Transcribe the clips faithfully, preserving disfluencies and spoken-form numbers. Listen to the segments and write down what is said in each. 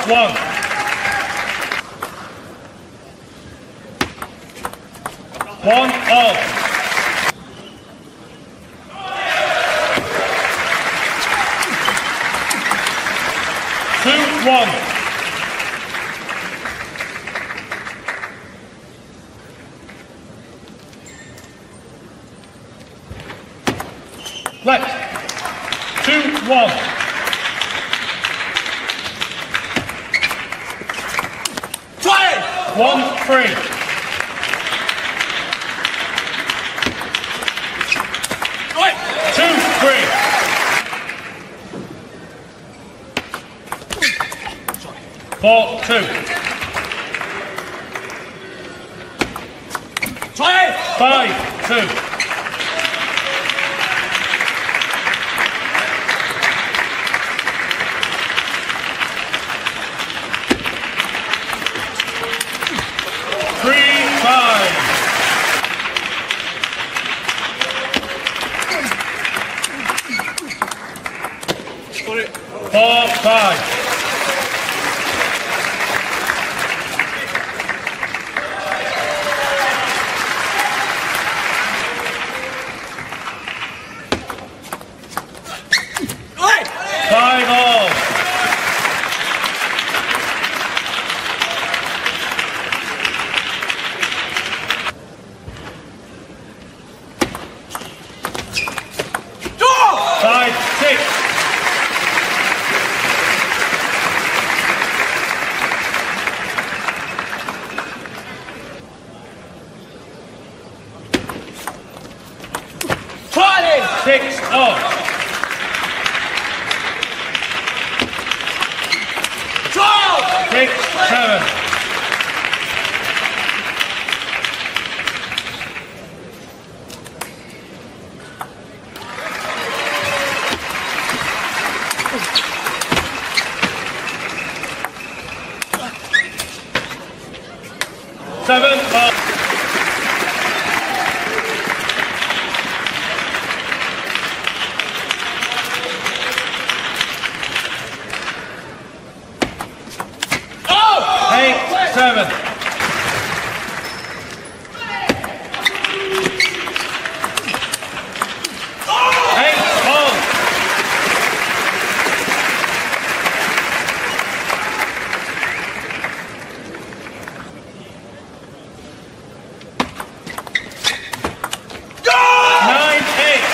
one. One all. Two one. Left. Two one. Try. One three. Two, three. Four, two. Five, two. Three, five. Four, five. Five all. Five, six. Six off. Six, seven. Seven, off. Seven. Eight, all. Nine, eight.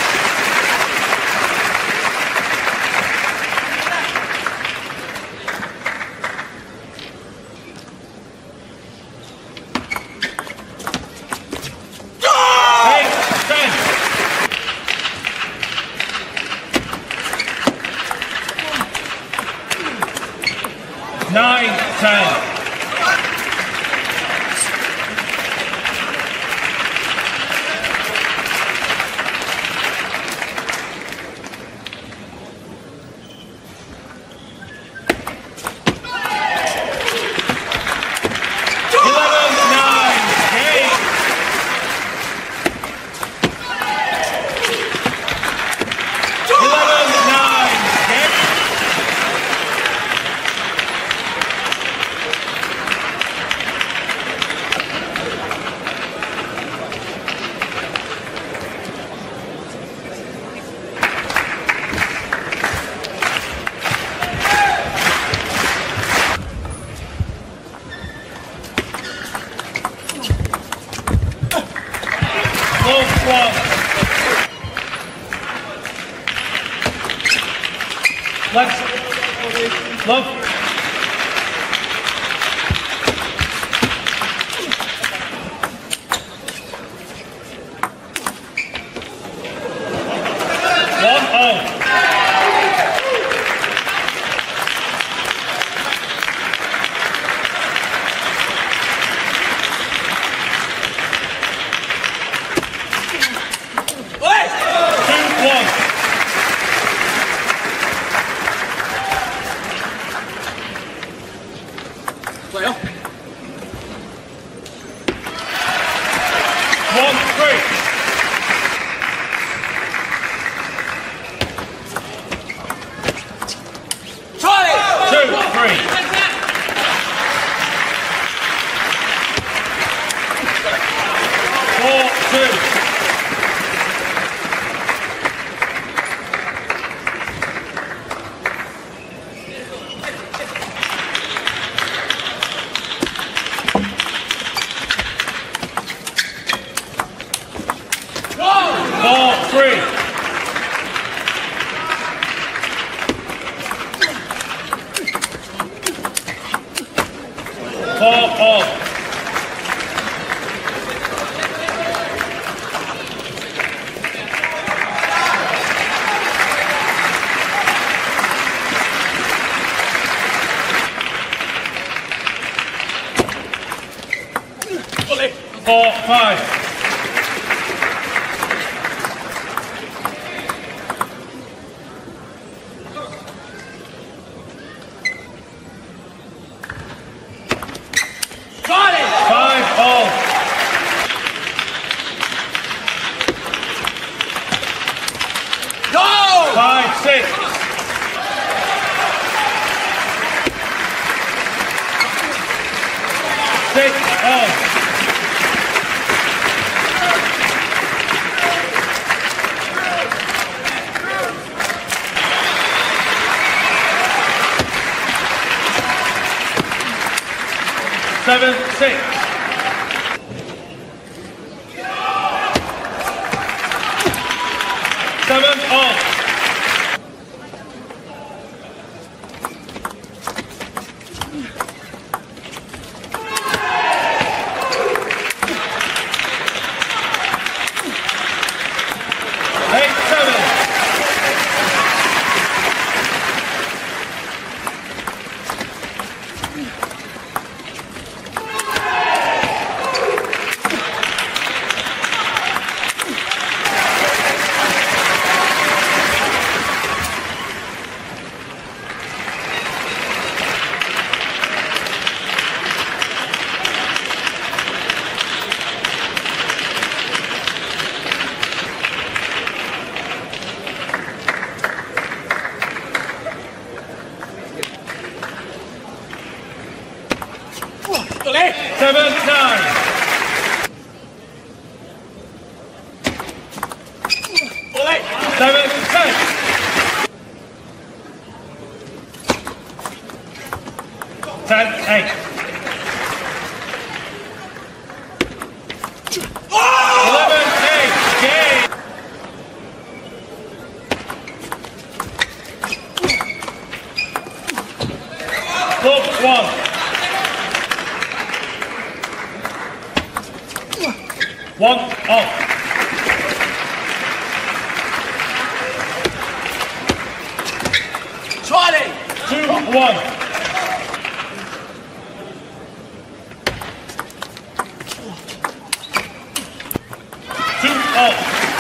Nine, ten. Left. Love. One oh. Two one. Four, three. Four, all. Four, five. Five, all. Go! Five, six. Six, all. Seven, six. Seven, all. Eight, seven. Seven, nine. Seven, ten. Ten, eight. Eleven, eight. Game. Club one. One off. twenty. Two, one. Two off.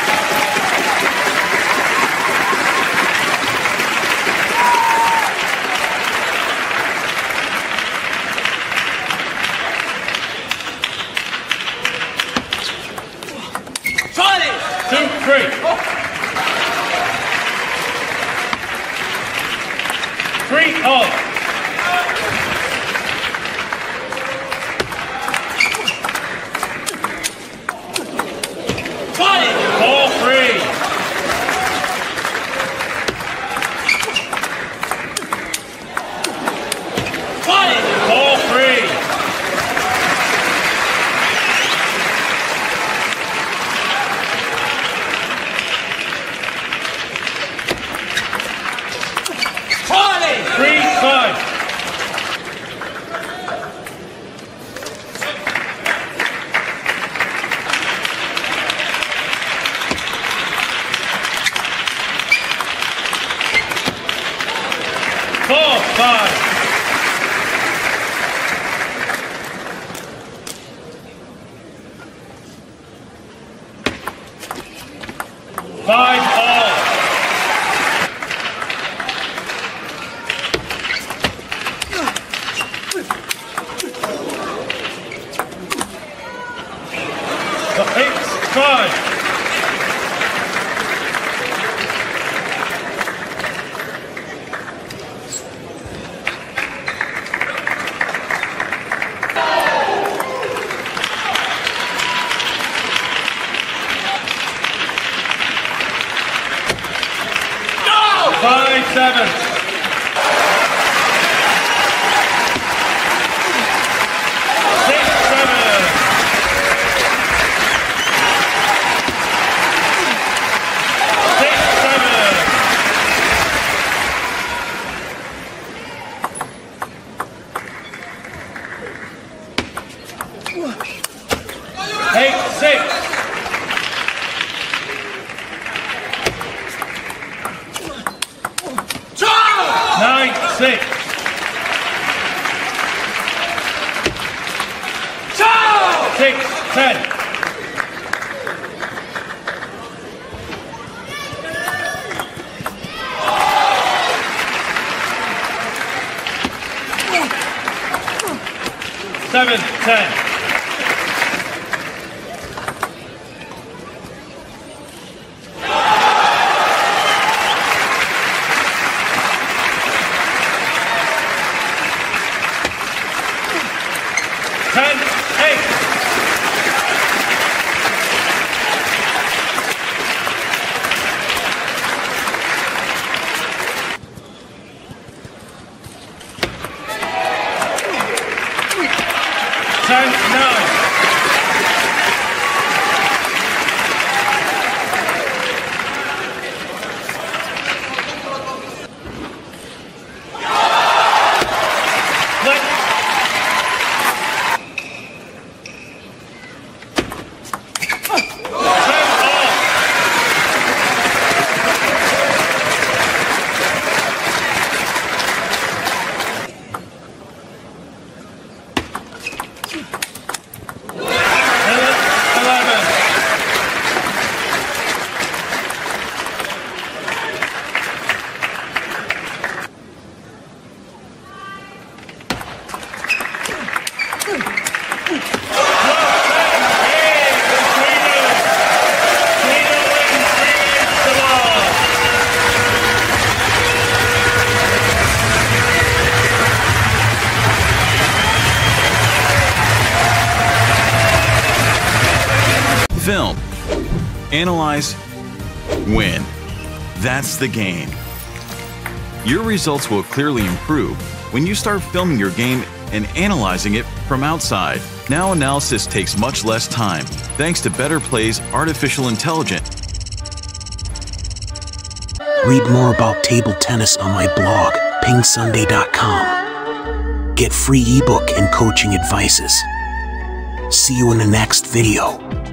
Two, three. Three, all. twenty. Four, three. twenty. Four, three. Three, five. Four, five. Five, all. Eight, five. Five, seven. Six, seven. six. Six, ten. Seven, ten. Ten, eight. Ten, nine. Let Film, analyze, win. That's the game. Your results will clearly improve when you start filming your game and analyzing it from outside. Now analysis takes much less time thanks to Better Play's artificial intelligence. Read more about table tennis on my blog, Ping Sunday dot com. Get free ebook and coaching advices. See you in the next video.